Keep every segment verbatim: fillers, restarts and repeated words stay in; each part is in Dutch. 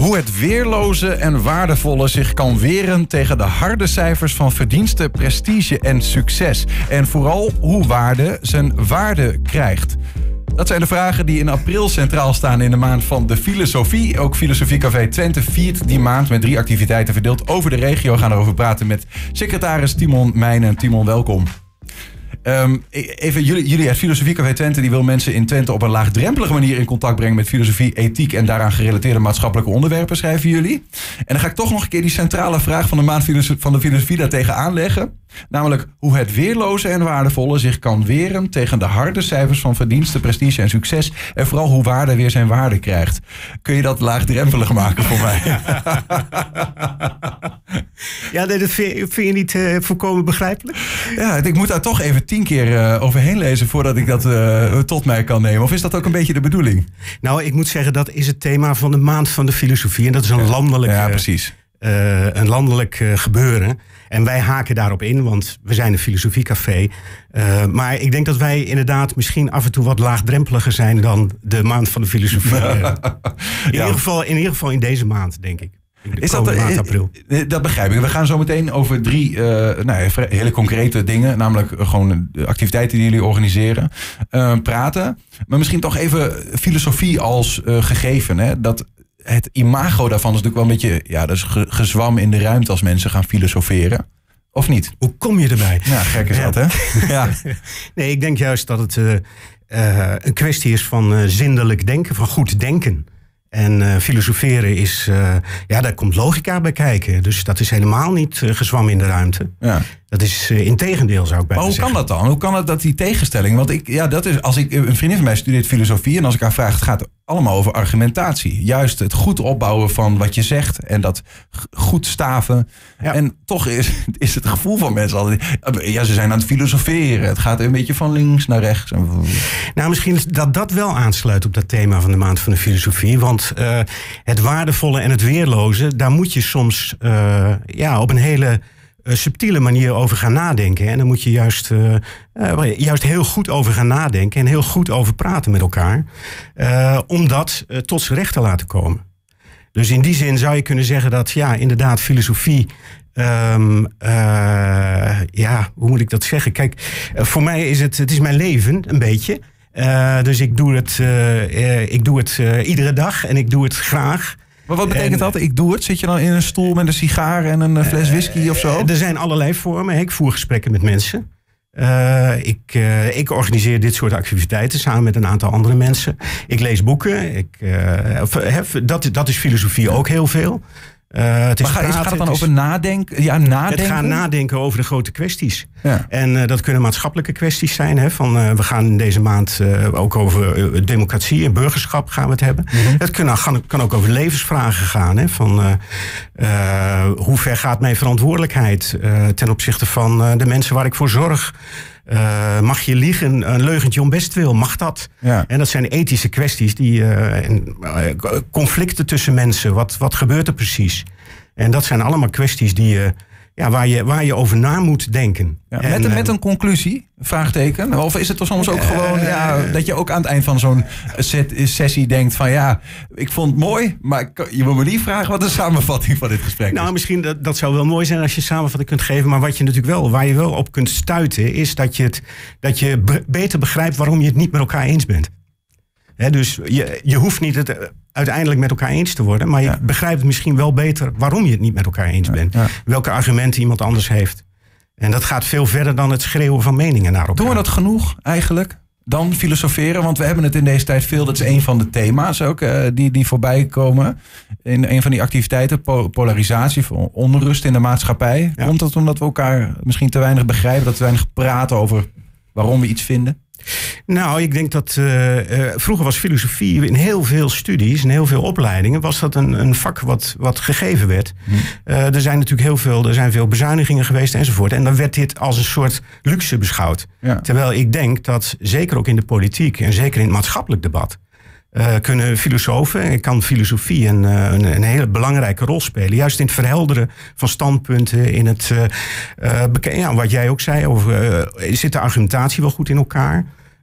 Hoe het weerloze en waardevolle zich kan weren tegen de harde cijfers van verdiensten, prestige en succes. En vooral hoe waarde zijn waarde krijgt. Dat zijn de vragen die in april centraal staan in de maand van de filosofie. Ook Filosofie Café Twente viert die maand met drie activiteiten verdeeld over de regio. We gaan erover praten met secretaris Timon Meijnen. Timon, welkom. Um, even, jullie, jullie uit Filosofie Café Twente die wil mensen in Twente op een laagdrempelige manier in contact brengen met filosofie, ethiek en daaraan gerelateerde maatschappelijke onderwerpen, schrijven jullie. En dan ga ik toch nog een keer die centrale vraag van de maand van de filosofie daar tegenaan leggen. Namelijk hoe het weerloze en waardevolle zich kan weren tegen de harde cijfers van verdiensten, prestige en succes. En vooral hoe waarde weer zijn waarde krijgt. Kun je dat laagdrempelig maken voor mij? Ja, dat vind, vind je niet uh, volkomen begrijpelijk? Ja, ik moet daar toch even tien keer uh, overheen lezen voordat ik dat uh, tot mij kan nemen. Of is dat ook een beetje de bedoeling? Nou, ik moet zeggen, dat is het thema van de maand van de filosofie. En dat is een landelijk, ja, precies. Uh, een landelijk uh, gebeuren. En wij haken daarop in, want we zijn een filosofiecafé. Uh, maar ik denk dat wij inderdaad misschien af en toe wat laagdrempeliger zijn dan de maand van de filosofie. Uh, in, ja. ieder geval, in ieder geval in deze maand, denk ik. Is dat, maand april. Dat begrijp ik. We gaan zo meteen over drie uh, nou, hele concrete dingen, namelijk gewoon de activiteiten die jullie organiseren, uh, praten. Maar misschien toch even filosofie als uh, gegeven. Hè? Dat het imago daarvan is natuurlijk wel een beetje, ja, dat is ge- gezwam in de ruimte als mensen gaan filosoferen. Of niet? Hoe kom je erbij? Ja, gek is ja. dat, hè? Ja. Nee, ik denk juist dat het uh, uh, een kwestie is van uh, zindelijk denken, van goed denken. En uh, filosoferen is, uh, ja, daar komt logica bij kijken. Dus dat is helemaal niet uh, gezwam in de ruimte. Ja. Dat is uh, integendeel, zou ik bijna zeggen. Maar hoe zeggen. kan dat dan? Hoe kan het dat die tegenstelling? Want ik, ja, dat is, als ik, een vriendin van mij studeert filosofie en als ik haar vraag, het gaat allemaal over argumentatie. Juist het goed opbouwen van wat je zegt en dat goed staven. Ja. En toch is, is het gevoel van mensen altijd, ja, ze zijn aan het filosoferen. Het gaat een beetje van links naar rechts. Nou, misschien dat dat wel aansluit op dat thema van de maand van de filosofie. Want uh, het waardevolle en het weerloze, daar moet je soms uh, ja, op een hele uh, subtiele manier over gaan nadenken. En daar moet je juist, uh, uh, juist heel goed over gaan nadenken en heel goed over praten met elkaar. Uh, om dat uh, tot z'n recht te laten komen. Dus in die zin zou je kunnen zeggen dat, ja, inderdaad, filosofie. Um, uh, ja, hoe moet ik dat zeggen? Kijk, uh, voor mij is het, het is mijn leven, een beetje. Uh, dus ik doe het, uh, uh, ik doe het uh, iedere dag en ik doe het graag. Maar wat betekent en, dat? Ik doe het? Zit je dan in een stoel met een sigaar en een fles whisky uh, of zo? Er zijn allerlei vormen. Ik voer gesprekken met mensen. Uh, ik, uh, ik organiseer dit soort activiteiten samen met een aantal andere mensen. Ik lees boeken. Ik, uh, heb, dat, dat is filosofie ook heel veel. Uh, het is maar praten, gaat het dan het over is, nadenken? Ja, nadenken? Het gaat nadenken over de grote kwesties. Ja. En uh, dat kunnen maatschappelijke kwesties zijn. Hè, van, uh, we gaan in deze maand uh, ook over uh, democratie en burgerschap gaan we het hebben. Mm-hmm. Het kan, kan, kan ook over levensvragen gaan. Hè, van, uh, uh, hoe ver gaat mijn verantwoordelijkheid uh, ten opzichte van uh, de mensen waar ik voor zorg? Uh, mag je liegen, een leugentje om bestwil, mag dat? Ja. En dat zijn ethische kwesties, die uh, en, uh, conflicten tussen mensen, wat, wat gebeurt er precies? En dat zijn allemaal kwesties die, uh, ja, waar, je, waar je over na moet denken. Ja, en, met, met een conclusie, vraagteken? Of is het soms ook uh, gewoon ja, dat je ook aan het eind van zo'n set, sessie denkt van ja, ik vond het mooi, maar je moet me niet vragen wat de samenvatting van dit gesprek is. Nou, misschien dat, dat zou wel mooi zijn als je samenvatting kunt geven, maar wat je natuurlijk wel, waar je wel op kunt stuiten, is dat je, het, dat je be- beter begrijpt waarom je het niet met elkaar eens bent. He, dus je, je hoeft niet het uiteindelijk met elkaar eens te worden, maar je ja. begrijpt misschien wel beter waarom je het niet met elkaar eens bent. Ja. Ja. Welke argumenten iemand anders heeft. En dat gaat veel verder dan het schreeuwen van meningen naar elkaar. Doen we dat genoeg eigenlijk? Dan filosoferen? Want we hebben het in deze tijd veel. Dat is een van de thema's ook uh, die, die voorbij komen. In een van die activiteiten. Po- polarisatie, onrust in de maatschappij. Ja. Komt dat omdat we elkaar misschien te weinig begrijpen? Dat we weinig praten over waarom we iets vinden? Nou, ik denk dat uh, uh, vroeger was filosofie in heel veel studies en heel veel opleidingen was dat een, een vak wat, wat gegeven werd. Hmm. Uh, er zijn natuurlijk heel veel, er zijn veel bezuinigingen geweest enzovoort. En dan werd dit als een soort luxe beschouwd. Ja. Terwijl ik denk dat zeker ook in de politiek en zeker in het maatschappelijk debat Uh, kunnen filosofen en kan filosofie een, een, een hele belangrijke rol spelen. Juist in het verhelderen van standpunten, in het uh, uh, beke- ja, wat jij ook zei over uh, zit de argumentatie wel goed in elkaar?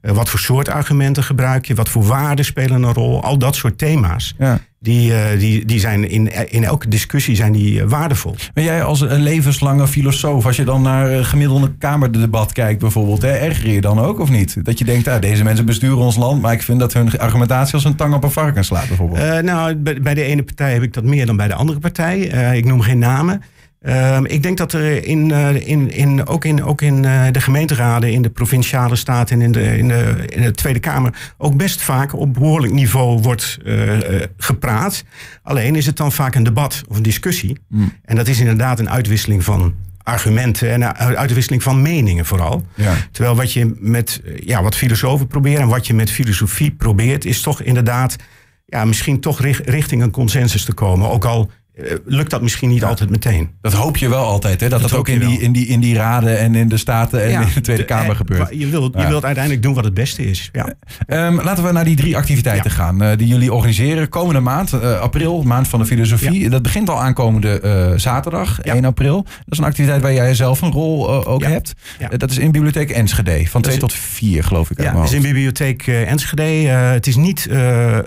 Uh, wat voor soort argumenten gebruik je? Wat voor waarden spelen een rol? Al dat soort thema's. Ja. Die, uh, die, die zijn in, in elke discussie zijn die uh, waardevol. Maar jij als een levenslange filosoof, als je dan naar uh, gemiddelde kamerdebat kijkt bijvoorbeeld, hè, erger je dan ook of niet? Dat je denkt, ah, deze mensen besturen ons land, maar ik vind dat hun argumentatie als een tang op een varken slaat bijvoorbeeld. Uh, nou, bij, bij de ene partij heb ik dat meer dan bij de andere partij. Uh, ik noem geen namen. Uh, ik denk dat er in, uh, in, in, ook in, ook in uh, de gemeenteraden, in de provinciale staten en in de, in, de, in de Tweede Kamer ook best vaak op behoorlijk niveau wordt uh, uh, gepraat. Alleen is het dan vaak een debat of een discussie. Mm. En dat is inderdaad een uitwisseling van argumenten en een uitwisseling van meningen vooral. Ja. Terwijl wat je met ja, wat filosofen proberen en wat je met filosofie probeert, is toch inderdaad ja, misschien toch richting een consensus te komen. Ook al Uh, lukt dat misschien niet ja. altijd meteen. Dat hoop je wel altijd, hè? Dat dat, dat ook in die, in, die, in die raden en in de Staten en ja, in de Tweede Kamer de, gebeurt. Je wilt, ja. je wilt uiteindelijk doen wat het beste is. Ja. Um, laten we naar die drie activiteiten ja. gaan uh, die jullie organiseren. Komende maand, uh, april, maand van de filosofie. Ja. Dat begint al aankomende uh, zaterdag, ja. één april. Dat is een activiteit waar jij zelf een rol uh, ook ja. hebt. Ja. Uh, dat is in Bibliotheek Enschede, van twee tot vier geloof ik. Ja, dat is in Bibliotheek uh, Enschede. Uh, het is niet, uh,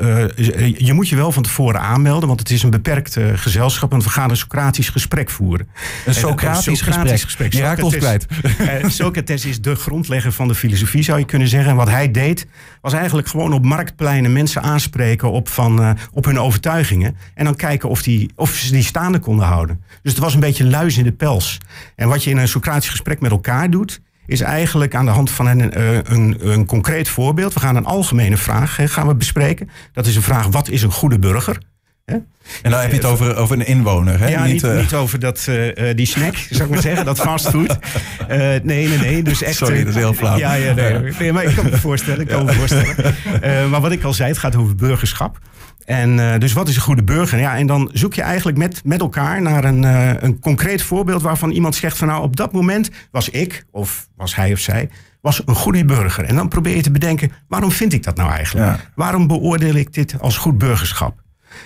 uh, je moet je wel van tevoren aanmelden, want het is een beperkt uh, gezelschap en we gaan een Socratisch gesprek voeren. Een Socratisch gesprek. gesprek. Je raakt ons kwijt. Uh, Socrates is de grondlegger van de filosofie, zou je kunnen zeggen. En wat hij deed, was eigenlijk gewoon op marktpleinen mensen aanspreken op, van, uh, op hun overtuigingen. En dan kijken of, die, of ze die staande konden houden. Dus het was een beetje luis in de pels. En wat je in een Socratisch gesprek met elkaar doet, is eigenlijk aan de hand van een, uh, een, een concreet voorbeeld. We gaan een algemene vraag hè, gaan we bespreken. Dat is een vraag, wat is een goede burger? Hè? En dan heb je het over, over een inwoner, hè? Ja, niet, niet, uh... niet over dat, uh, die snack, zou ik maar zeggen, dat fastfood. Uh, nee, nee, nee. Dus echt, Sorry, dat is heel flauw. Ja, ja, nee, nee, maar ik kan me voorstellen. Ik kan me voorstellen. Uh, maar wat ik al zei, het gaat over burgerschap. En uh, dus wat is een goede burger? Ja, en dan zoek je eigenlijk met, met elkaar naar een, uh, een concreet voorbeeld waarvan iemand zegt van nou, op dat moment was ik, of was hij of zij, was een goede burger. En dan probeer je te bedenken, waarom vind ik dat nou eigenlijk? Ja. Waarom beoordeel ik dit als goed burgerschap?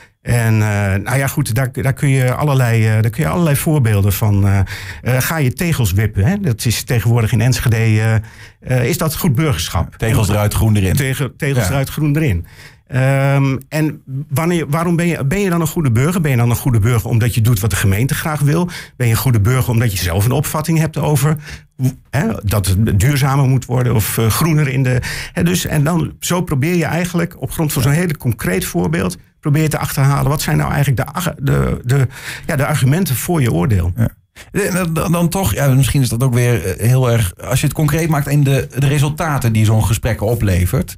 En uh, nou ja, goed, daar, daar, kun je allerlei, uh, daar kun je allerlei voorbeelden van. Uh, uh, ga je tegels wippen, hè? Dat is tegenwoordig in Enschede, uh, uh, is dat goed burgerschap? Tegels eruit, groen erin. Tegel, tegels ja. eruit, groen erin. Um, en wanneer, waarom ben je, ben je dan een goede burger? Ben je dan een goede burger omdat je doet wat de gemeente graag wil? Ben je een goede burger omdat je zelf een opvatting hebt over hè, dat het duurzamer moet worden of uh, groener in de... Hè, dus, en dan zo probeer je eigenlijk op grond van zo'n hele concreet voorbeeld probeer je te achterhalen. Wat zijn nou eigenlijk de, de, de, ja, de argumenten voor je oordeel? Ja. Dan, dan toch, ja, misschien is dat ook weer heel erg, als je het concreet maakt in de, de resultaten die zo'n gesprek oplevert.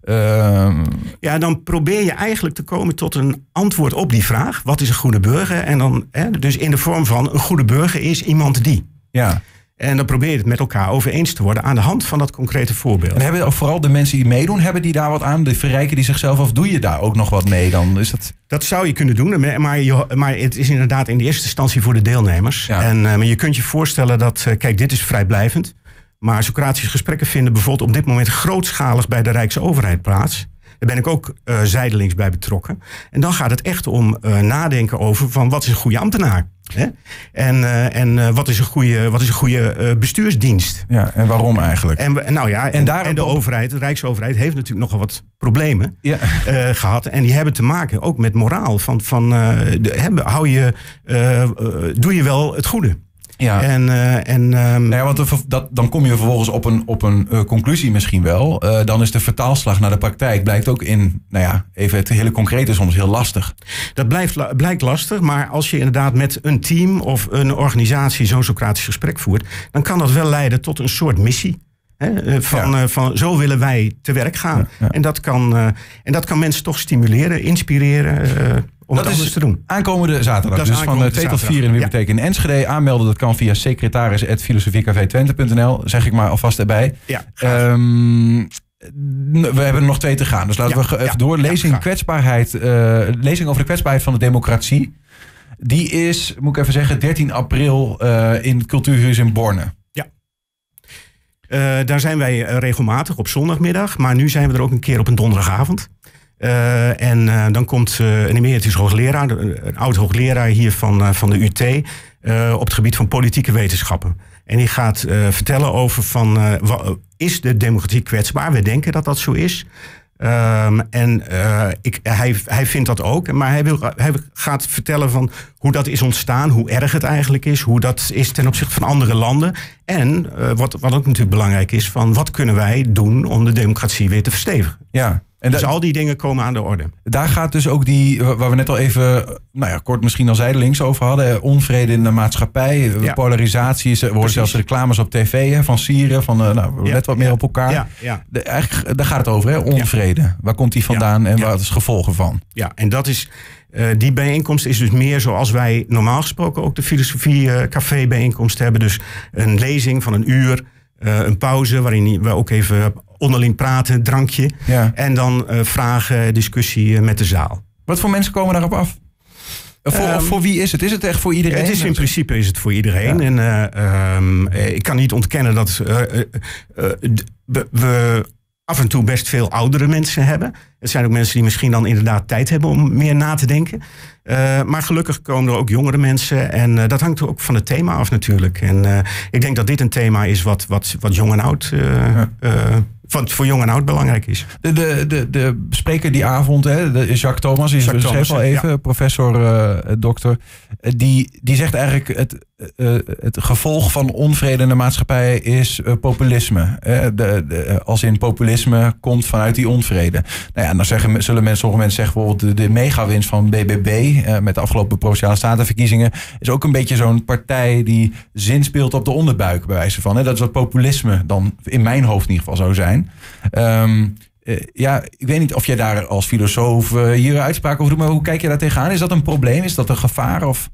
Uh... Ja, dan probeer je eigenlijk te komen tot een antwoord op die vraag. Wat is een goede burger? En dan, hè, dus in de vorm van een goede burger is iemand die. Ja. En dan probeer je het met elkaar over eens te worden aan de hand van dat concrete voorbeeld. En hebben vooral de mensen die meedoen, hebben die daar wat aan? De verrijken die zichzelf, of doe je daar ook nog wat mee dan? Is dat... dat zou je kunnen doen, maar, je, maar het is inderdaad in de eerste instantie voor de deelnemers. Ja. En uh, maar je kunt je voorstellen dat, uh, kijk, dit is vrijblijvend. Maar Socratische gesprekken vinden bijvoorbeeld op dit moment grootschalig bij de Rijksoverheid plaats. Daar ben ik ook uh, zijdelings bij betrokken. En dan gaat het echt om uh, nadenken over van wat is een goede ambtenaar? Hè? En, uh, en uh, wat is een goede, wat is een goede uh, bestuursdienst? Ja, en waarom eigenlijk? En, nou ja, en, en, daar en de overheid, de Rijksoverheid, heeft natuurlijk nogal wat problemen ja. uh, gehad. En die hebben te maken ook met moraal. Van, van, uh, de, hebben, hou je, uh, uh, doe je wel het goede? Ja. En, uh, en, um... nou ja, want dat, dan kom je vervolgens op een, op een uh, conclusie misschien wel. Uh, dan is de vertaalslag naar de praktijk blijkt ook in, nou ja, even het hele concrete soms heel lastig. Dat blijft, blijkt lastig, maar als je inderdaad met een team of een organisatie zo'n Socratisch gesprek voert, dan kan dat wel leiden tot een soort missie. He, van, ja. uh, van zo willen wij te werk gaan. Ja, ja. En, dat kan, uh, en dat kan mensen toch stimuleren, inspireren uh, om dat het anders te doen. Aankomende zaterdag. Dus van twee tot vier in de bibliotheek ja. in Enschede. Aanmelden dat kan via secretaris at filosofiecafé twente punt n l. Zeg ik maar alvast erbij. Ja, um, we hebben er nog twee te gaan. Dus laten ja, we even ja, door. Lezing, ja, kwetsbaarheid, uh, lezing over de kwetsbaarheid van de democratie. Die is, moet ik even zeggen, dertien april uh, in het Cultuurhuis in Borne. Uh, daar zijn wij regelmatig op zondagmiddag. Maar nu zijn we er ook een keer op een donderdagavond. Uh, en uh, dan komt uh, een emeritus hoogleraar, een oud hoogleraar hier van, uh, van de U T... Uh, op het gebied van politieke wetenschappen. En die gaat uh, vertellen over van, uh, wa, is de democratie kwetsbaar? We denken dat dat zo is. Um, en uh, ik, hij, hij vindt dat ook. Maar hij, wil, hij gaat vertellen van hoe dat is ontstaan. Hoe erg het eigenlijk is. Hoe dat is ten opzichte van andere landen. En uh, wat, wat ook natuurlijk belangrijk is. Van wat kunnen wij doen om de democratie weer te verstevigen. Ja. En dus da- al die dingen komen aan de orde. Daar gaat dus ook die, waar we net al even, nou ja, kort misschien al zijdelings over hadden. Onvrede in de maatschappij, ja. polarisatie. We horen zelfs reclames op tv hè, van Sieren. Van uh, nou, ja. let wat meer ja. op elkaar. Ja. Ja. De, eigenlijk, daar gaat het over, hè? Onvrede. Ja. Waar komt die vandaan ja. en ja. wat is het gevolgen van? Ja, en dat is, uh, die bijeenkomst is dus meer zoals wij normaal gesproken ook de filosofie uh, café bijeenkomst hebben. Dus een lezing van een uur. Uh, een pauze waarin we ook even onderling praten, drankje. Ja. En dan uh, vragen, discussie uh, met de zaal. Wat voor mensen komen daarop af? Uh, voor, um, voor wie is het? Is het echt voor iedereen? Het is in principe is het voor iedereen. Ja. En uh, um, ik kan niet ontkennen dat uh, uh, uh, we, we af en toe best veel oudere mensen hebben. Het zijn ook mensen die misschien dan inderdaad tijd hebben om meer na te denken. Uh, maar gelukkig komen er ook jongere mensen. En uh, dat hangt ook van het thema af natuurlijk. En uh, ik denk dat dit een thema is wat, wat, wat jong en oud... Uh, ja. uh, wat voor jong en oud belangrijk is. De, de, de, de spreker die avond, hè, de Jacques Thomas, die Jacques Thomas, al even, ja. professor, uh, dokter, die, die zegt eigenlijk het, uh, het gevolg van onvrede in de maatschappij is uh, populisme. Uh, de, de, als in populisme komt vanuit die onvrede. Nou ja, dan zeggen, zullen mensen, sommige mensen zeggen bijvoorbeeld de, de megawinst van B B B uh, met de afgelopen Provinciale Statenverkiezingen is ook een beetje zo'n partij die zinspeelt op de onderbuik bij wijze van. Hè. Dat is wat populisme dan in mijn hoofd in ieder geval zou zijn. Um, uh, ja, ik weet niet of jij daar als filosoof uh, hier uitspraken over doet, maar hoe kijk je daar tegenaan? Is dat een probleem? Is dat een gevaar? Of?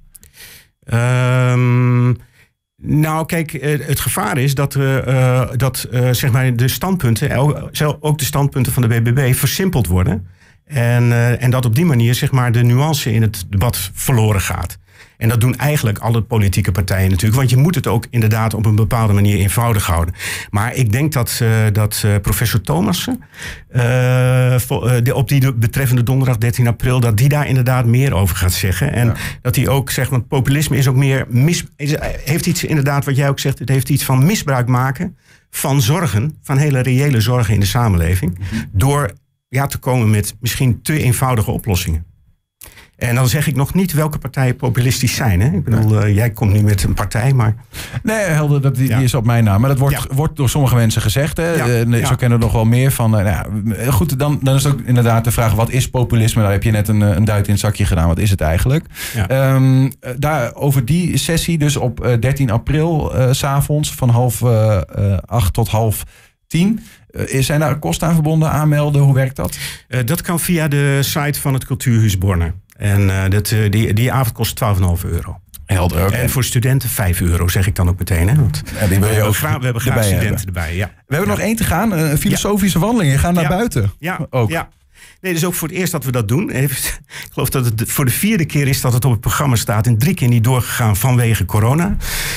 Um, nou, kijk, het gevaar is dat, uh, uh, dat uh, zeg maar de standpunten, ook de standpunten van de B B B, versimpeld worden. En, uh, en dat op die manier zeg maar, de nuance in het debat verloren gaat. En dat doen eigenlijk alle politieke partijen natuurlijk. Want je moet het ook inderdaad op een bepaalde manier eenvoudig houden. Maar ik denk dat, uh, dat uh, professor Thomassen... Uh, vo, uh, op die betreffende donderdag dertien april... dat die daar inderdaad meer over gaat zeggen. En ja. dat hij ook zegt, want populisme is ook meer... Mis, is, heeft iets inderdaad, wat jij ook zegt... het heeft iets van misbruik maken van zorgen... van hele reële zorgen in de samenleving... Mm-hmm. door ja, te komen met misschien te eenvoudige oplossingen. En dan zeg ik nog niet welke partijen populistisch zijn. Hè? Ik bedoel, uh, jij komt nu met een partij, maar... Nee, Helder, dat, die, ja. die is op mijn naam. Maar dat wordt, ja. wordt door sommige mensen gezegd. Hè? Ja. Uh, zo ja. kennen we nog wel meer van. Uh, nou ja, goed, dan, dan is het ook inderdaad de vraag, wat is populisme? Daar heb je net een, een duit in het zakje gedaan. Wat is het eigenlijk? Ja. Um, daar, over die sessie, dus op uh, dertien april, uh, 's avonds, van half uh, uh, acht tot half tien... Uh, zijn daar kosten aan verbonden, aanmelden? Hoe werkt dat? Uh, dat kan via de site van het Cultuurhuis Borne. En uh, dat, uh, die, die avond kost twaalf komma vijf euro. Helder ook. En voor studenten vijf euro, zeg ik dan ook meteen. Hè? Want ja, die wil je ook we, graag, we hebben graag studenten hebben. erbij. Ja. We hebben ja. nog één te gaan, een filosofische ja. wandeling. Je gaat naar ja. buiten. Ja, ook. Ja. Nee, dat is ook voor het eerst dat we dat doen. Ik geloof dat het voor de vierde keer is dat het op het programma staat. En drie keer niet doorgegaan vanwege corona.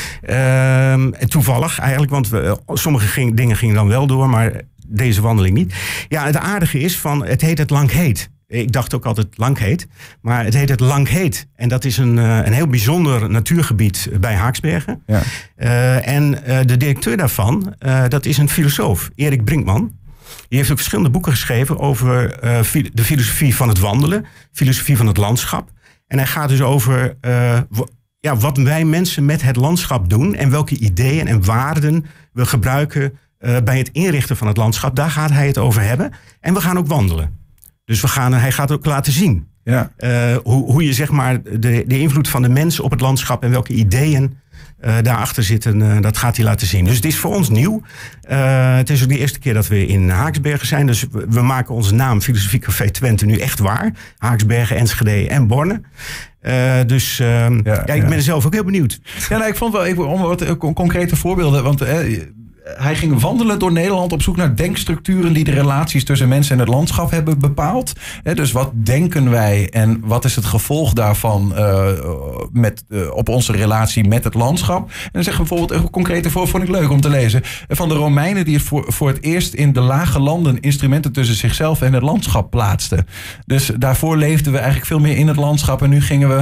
Um, en toevallig eigenlijk, want we, sommige ging, dingen gingen dan wel door, maar deze wandeling niet. Ja, het aardige is van, het heet het Langheet. Ik dacht ook altijd Langheet, maar het heet het Langheet. En dat is een, een heel bijzonder natuurgebied bij Haaksbergen. Ja. Uh, en uh, de directeur daarvan, uh, dat is een filosoof, Erik Brinkman. Die heeft ook verschillende boeken geschreven over uh, de filosofie van het wandelen, filosofie van het landschap. En hij gaat dus over uh, w- ja, wat wij mensen met het landschap doen en welke ideeën en waarden we gebruiken uh, bij het inrichten van het landschap. Daar gaat hij het over hebben. En we gaan ook wandelen. Dus we gaan, hij gaat ook laten zien ja. uh, hoe, hoe je zeg maar de, de invloed van de mens op het landschap en welke ideeën uh, daarachter zitten, uh, dat gaat hij laten zien. Dus het is voor ons nieuw. Uh, het is ook de eerste keer dat we in Haaksbergen zijn. Dus we, we maken onze naam Filosofie Café Twente nu echt waar. Haaksbergen, Enschede en Borne. Uh, dus uh, ja, ja, ik ben ja. er zelf ook heel benieuwd. Ja, nou, ik vond wel even om wat concrete voorbeelden. Want uh, hij ging wandelen door Nederland op zoek naar denkstructuren die de relaties tussen mensen en het landschap hebben bepaald. He, dus wat denken wij en wat is het gevolg daarvan uh, met, uh, op onze relatie met het landschap? En dan zeggen we bijvoorbeeld een concrete voor, vond ik leuk om te lezen. Van de Romeinen die het voor, voor het eerst in de lage landen instrumenten tussen zichzelf en het landschap plaatsten. Dus daarvoor leefden we eigenlijk veel meer in het landschap en nu gingen we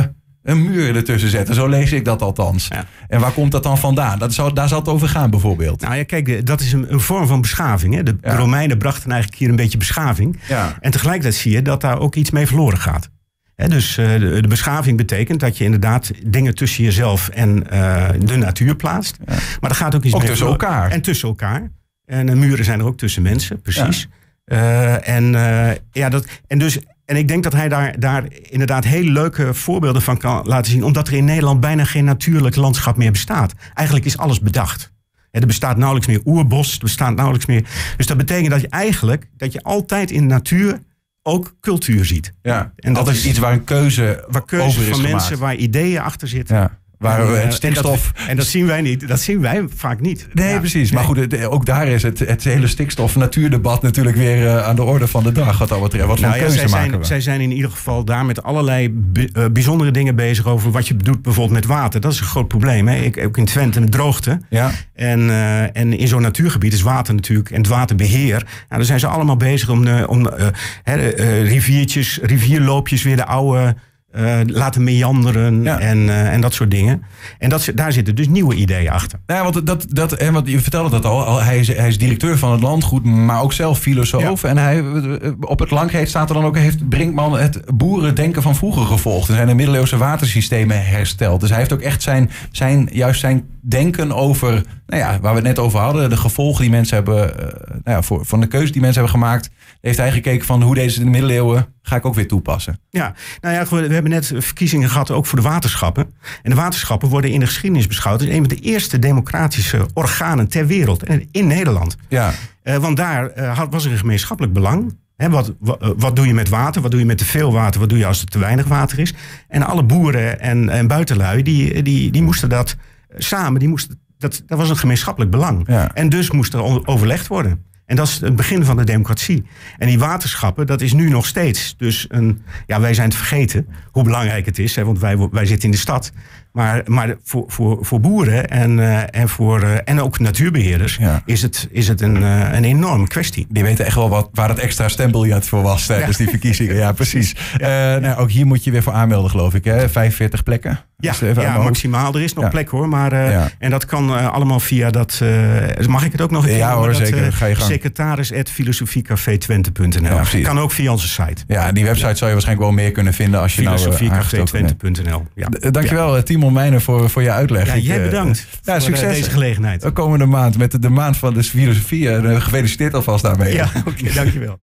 een muur ertussen zetten. Zo lees ik dat althans. Ja. En waar komt dat dan vandaan? Dat zou, daar zal het over gaan bijvoorbeeld. Nou ja, kijk, dat is een, een vorm van beschaving. Hè? De ja. Romeinen brachten eigenlijk hier een beetje beschaving. Ja. En tegelijkertijd zie je dat daar ook iets mee verloren gaat. He, dus uh, de, de beschaving betekent dat je inderdaad dingen tussen jezelf en uh, de natuur plaatst. Ja. Maar er gaat ook iets ook mee tussen verloren. elkaar. En tussen elkaar. En uh, muren zijn er ook tussen mensen, precies. Ja. Uh, en, uh, ja, dat, en, dus, en ik denk dat hij daar, daar inderdaad hele leuke voorbeelden van kan laten zien. Omdat er in Nederland bijna geen natuurlijk landschap meer bestaat. Eigenlijk is alles bedacht. Er bestaat nauwelijks meer oerbos, er bestaat nauwelijks meer. Dus dat betekent dat je eigenlijk dat je altijd in de natuur ook cultuur ziet. Ja, en dat is iets waar een keuze, waar keuze over is van gemaakt. mensen, waar ideeën achter zitten. Ja. Waar en, het stikstof... En dat, en dat zien wij niet. Dat zien wij vaak niet. Nee, ja. precies. Maar goed, ook daar is het, het hele stikstof-natuurdebat natuurlijk weer uh, aan de orde van de dag. Wat dat betreft. Wat voor nou, ja, keuze zij maken zijn, we? Zij zijn in ieder geval daar met allerlei b- uh, bijzondere dingen bezig over wat je doet bijvoorbeeld met water. Dat is een groot probleem. Hè? Ik, ook in Twente met droogte. Ja. En, uh, en in zo'n natuurgebied is water natuurlijk en het waterbeheer. Nou, daar zijn ze allemaal bezig om, uh, om uh, uh, riviertjes, rivierloopjes weer de oude... Uh, laten meanderen ja. en, uh, en dat soort dingen. En dat, daar zitten dus nieuwe ideeën achter. Ja, want, dat, dat, en want je vertelde dat al. Hij is, hij is directeur van het landgoed, maar ook zelf filosoof. Ja. En hij, op het langheet staat er dan ook... heeft Brinkman het boerendenken van vroeger gevolgd. Er zijn de middeleeuwse watersystemen hersteld. Dus hij heeft ook echt zijn, zijn, juist zijn denken over... nou ja, waar we het net over hadden. De gevolgen die mensen hebben... Uh, nou ja, voor, van de keuze die mensen hebben gemaakt... heeft hij gekeken van hoe deze in de middeleeuwen... ga ik ook weer toepassen. Ja, nou ja, we hebben net verkiezingen gehad ook voor de waterschappen. En de waterschappen worden in de geschiedenis beschouwd... als een van de eerste democratische organen ter wereld. En in Nederland. Ja. Uh, want daar uh, was er een gemeenschappelijk belang... He, wat, wat, wat doe je met water? Wat doe je met te veel water? Wat doe je als er te weinig water is? En alle boeren en, en buitenlui, die, die, die moesten dat samen... Die moesten, dat, dat was een gemeenschappelijk belang. Ja. En dus moest er overlegd worden. En dat is het begin van de democratie. En die waterschappen, dat is nu nog steeds. Dus een, ja, wij zijn het vergeten hoe belangrijk het is. Hè, want wij, wij zitten in de stad. Maar, maar voor, voor, voor boeren en, uh, en, voor, uh, en ook natuurbeheerders ja. is het, is het een, uh, een enorme kwestie. Die weten echt wel wat, waar het extra stembiljet voor was tijdens ja. die verkiezingen. Ja, precies. Ja. Uh, nou, ook hier moet je weer voor aanmelden, geloof ik. Hè? vijfenveertig plekken. Ja, ja maximaal. Er is nog ja. plek hoor. Maar, uh, ja. En dat kan uh, allemaal via dat... Uh, mag ik het ook nog een keer? Ja hoor, dat, zeker. Uh, Ga je gang. secretaris at filosofiecafé twente punt n l. Ja, kan ook via onze site. Ja, die website ja. zou je waarschijnlijk wel meer kunnen vinden als je nou filosofiecafé twente punt n l. Ja. D- dankjewel, ja. Timo Meijnen, voor, voor je uitleg. Ja, jij bedankt uh, ja, voor succes deze gelegenheid. De komende maand met de, de maand van de filosofie. Uh, gefeliciteerd alvast daarmee. Ja, oké, okay, dankjewel.